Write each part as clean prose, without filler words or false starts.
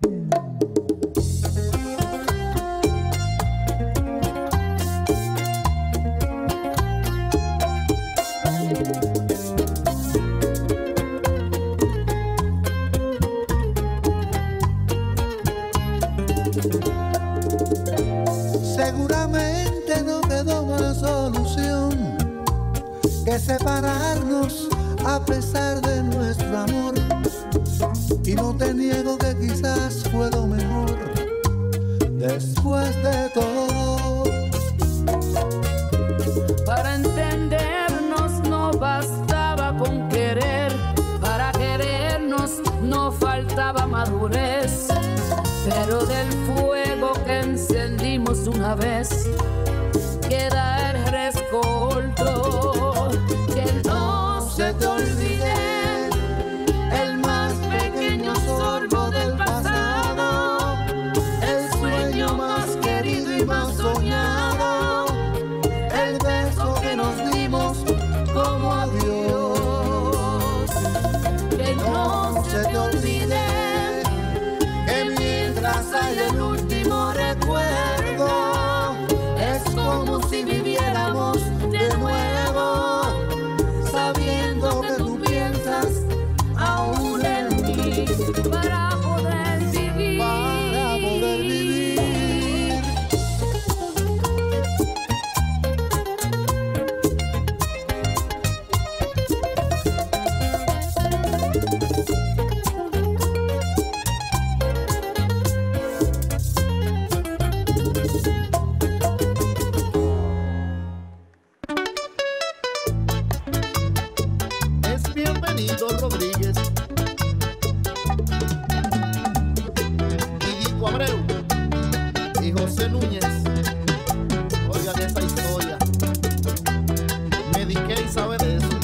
Seguramente no quedó más solución que separarnos a pesar de nuestro amor. Y no te niego que quizás fue lo mejor después de todo. Para entendernos no bastaba con querer, para querernos no faltaba madurez. Pero del fuego que encendimos una vez queda el rescoldo. Que no se te olvide el más pequeño sorbo del pasado, el sueño más querido y más soñado, el beso que nos dimos como adiós. Que no se te olvide que mientras hay el último recuerdo, es como si viviéramos de nuevo, sabiendo que tú piensas aún en mí para poder vivir. Para poder vivir. Es Bienvenido Rodríguez y Dico Abreu y José Núñez. Oigan esa historia, Mediqué y sabe de eso.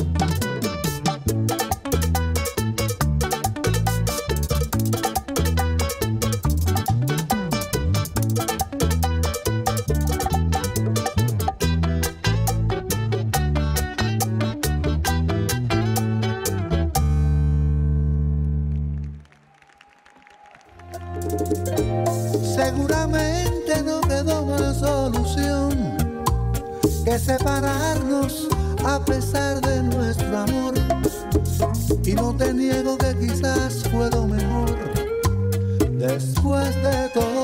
Seguramente no quedó más solución que separarnos a pesar de nuestro amor. Y no te niego que quizás fue lo mejor después de todo.